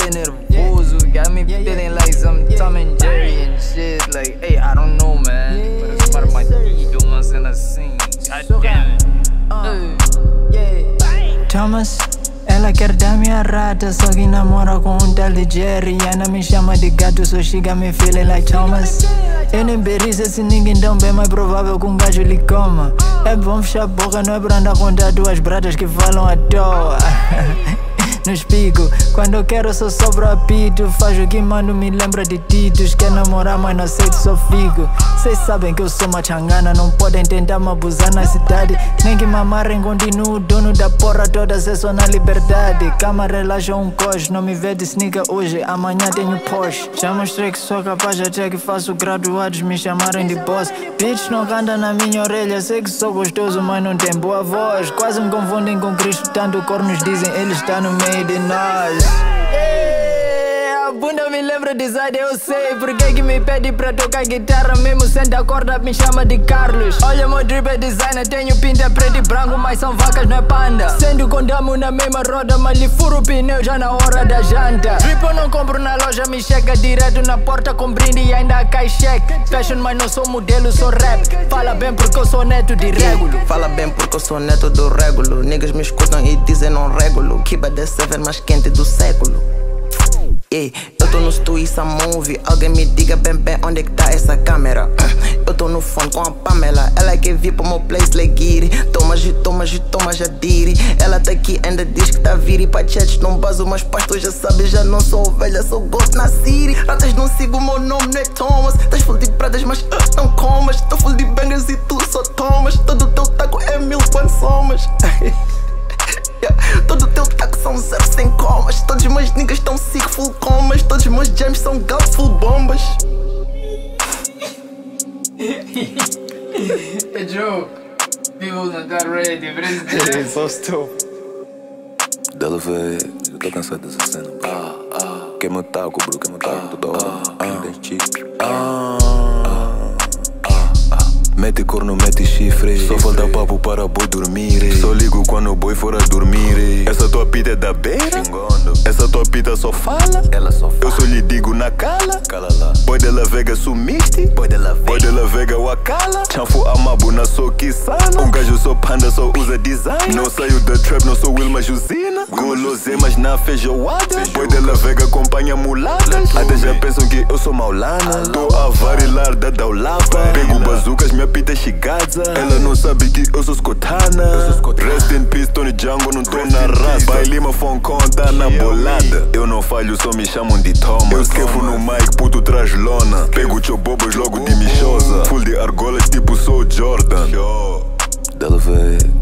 meio nervoso. Got me feeling like some Tom and Jerry and shit. Like, hey, I don't know, man. Parece para uma filha, uma cena assim. God damn it. Thomas, ela quer dar minha rata, só que namora com um tal de Jerry. Ana me chama de gato, so she got me feeling like Thomas. Eu nem berizo esse ninguém, então bem mais provável que um gajo lhe coma. É bom fechar a boca, não é pra andar com duas bratas que falam à toa. Nos pico, quando eu quero só sobra apito. Faz o que mando, me lembra de Titos. Quer namorar, mas não sei que só fico. Cês sabem que eu sou uma changana, não podem tentar me abusar na cidade. Nem que me amarrem, continuo dono da porra toda, cê só na liberdade. Cama, relaxa um coche, não me vê de sneaker hoje, amanhã tenho Porsche. Já mostrei que sou capaz, até que faço graduados me chamarem de boss. Bitch não canta na minha orelha, sei que sou gostoso, mas não tem boa voz. Quase me confundem com Cristo, tanto cornos dizem, ele está no meio de nós. A bunda me lembra de Zade, eu sei. Por que me pede pra tocar guitarra, mesmo sendo a corda me chama de Carlos. Olha meu drip é designer, tenho pinta preto e branco, mas são vacas, não é panda. Sendo com damo na mesma roda, mas lhe furo o pneu já na hora da janta. Drip eu não compro na loja, me chega direto na porta com brinde e ainda cai cheque. Fashion, mas não sou modelo, sou rap. Fala bem porque eu sou neto de régulo. Fala bem porque eu sou neto do régulo. Niggas me escutam e dizem não régulo. Kiba the 7 mais quente do século. Yeah, eu tô no stu e movie. Alguém me diga bem onde é que tá essa câmera. Eu tô no fone com a Pamela. Ela quer vir pro meu place, legiri. Toma, já diri. Ela tá aqui, ainda diz que tá viri. Pra chats não baso, mas pastor já sabe. Já não sou ovelha, sou ghost na Siri. Ratas não sigo, meu nome não é Thomas. Tás full de pradas, mas não comas. Tô full de bangers e tu só tomas. Todo teu taco é 1000 quando somas. Todo teu taco são 0 sem comas. Todos os meus niggas tão sick, full comas. Todos os meus jams são gal, full bombas. A joke. People not that ready, presidente. So stupid. Dela vê, eu tô cansado dessa cena. Queima o taco, bro, queima o taco toda hora. Mete corno, mete chifre. Só falta papo para boi dormir. Só ligo quando o boi for a dormir. Essa tua pita é da beira. Essa tua pita só fala. Ela só fala. Eu só lhe digo na cala. Cala lá. Boi dela vega sumiste. Boi dela vega wakala. Chanfo amabu na sou sana. Um gajo só panda, só usa design. Não saio da trap, não sou Wilma Josina. Golosemas na feijoada. Boi dela vega acompanha mulatas. Até já pensam que eu sou maulana. Tô a varilar da daulapa. Pego bazucas, minha pita é chigaza. Ela não sabe que eu sou escotana. Rest in peace, Tony Django, não tô na raça. Pai Lima, Foncon, tá na bolada. Eu não falho, só me chamam de Thomas. Eu escrevo no mic, puto traz lona. Pego chobobos logo de michosa. Full de argolas, tipo sou Jordan. Dela vê,